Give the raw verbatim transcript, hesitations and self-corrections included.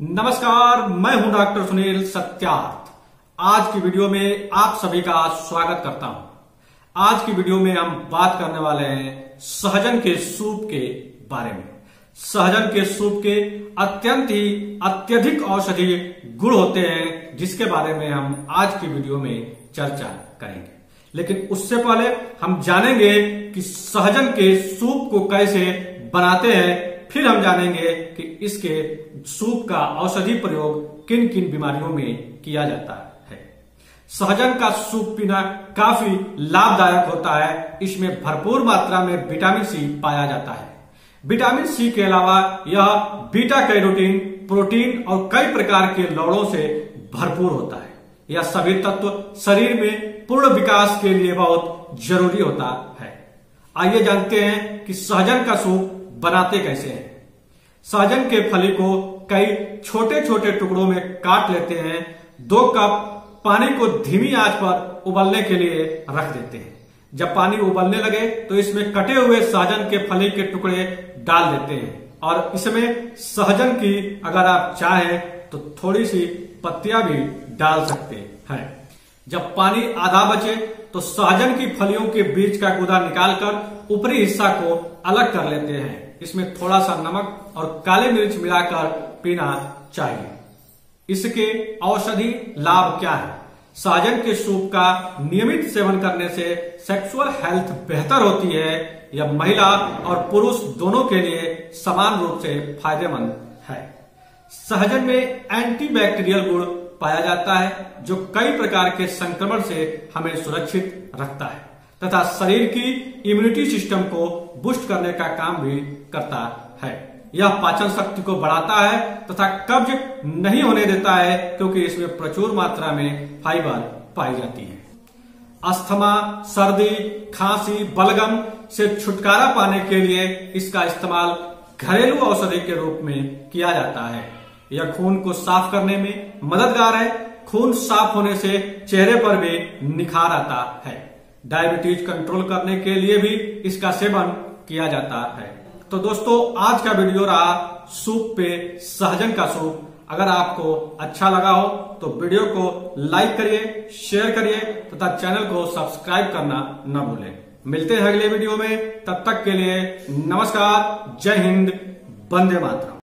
नमस्कार, मैं हूं डॉक्टर सुनील सत्यार्थ। आज की वीडियो में आप सभी का स्वागत करता हूं। आज की वीडियो में हम बात करने वाले हैं सहजन के सूप के बारे में। सहजन के सूप के अत्यंत ही अत्यधिक औषधीय गुण होते हैं, जिसके बारे में हम आज की वीडियो में चर्चा करेंगे। लेकिन उससे पहले हम जानेंगे कि सहजन के सूप को कैसे बनाते हैं। फिर हम जानेंगे कि इसके सूप का औषधि प्रयोग किन किन बीमारियों में किया जाता है। सहजन का सूप पीना काफी लाभदायक होता है। इसमें भरपूर मात्रा में विटामिन सी पाया जाता है। विटामिन सी के अलावा यह बीटा कैरोटीन, प्रोटीन और कई प्रकार के लवणों से भरपूर होता है। यह सभी तत्व शरीर में पूर्ण विकास के लिए बहुत जरूरी होता है। आइए जानते हैं कि सहजन का सूप बनाते कैसे हैं। सहजन के फली को कई छोटे छोटे टुकड़ों में काट लेते हैं। दो कप पानी को धीमी आंच पर उबलने के लिए रख देते हैं। जब पानी उबलने लगे तो इसमें कटे हुए सहजन के फली के टुकड़े डाल देते हैं और इसमें सहजन की अगर आप चाहें तो थोड़ी सी पत्तियां भी डाल सकते हैं। जब पानी आधा बचे तो सहजन की फलियों के बीच का गूदा निकालकर ऊपरी हिस्सा को अलग कर लेते हैं। इसमें थोड़ा सा नमक और काली मिर्च मिलाकर पीना चाहिए। इसके औषधि लाभ क्या है? सहजन के सूप का नियमित सेवन करने से सेक्सुअल हेल्थ बेहतर होती है। यह महिला और पुरुष दोनों के लिए समान रूप से फायदेमंद है। सहजन में एंटीबैक्टीरियल गुण पाया जाता है, जो कई प्रकार के संक्रमण से हमें सुरक्षित रखता है तथा शरीर की इम्यूनिटी सिस्टम को बूस्ट करने का काम भी करता है। यह पाचन शक्ति को बढ़ाता है तथा कब्ज नहीं होने देता है, क्योंकि इसमें प्रचुर मात्रा में फाइबर पाई जाती है। अस्थमा, सर्दी, खांसी, बलगम से छुटकारा पाने के लिए इसका इस्तेमाल घरेलू औषधि के रूप में किया जाता है। यह खून को साफ करने में मददगार है। खून साफ होने से चेहरे पर भी निखार आता है। डायबिटीज कंट्रोल करने के लिए भी इसका सेवन किया जाता है। तो दोस्तों, आज का वीडियो रहा सूप पे सहजन का सूप। अगर आपको अच्छा लगा हो तो वीडियो को लाइक करिए, शेयर करिए तथा चैनल को सब्सक्राइब करना न भूलें। मिलते हैं अगले वीडियो में। तब तक के लिए नमस्कार, जय हिंद, वंदे मातरम।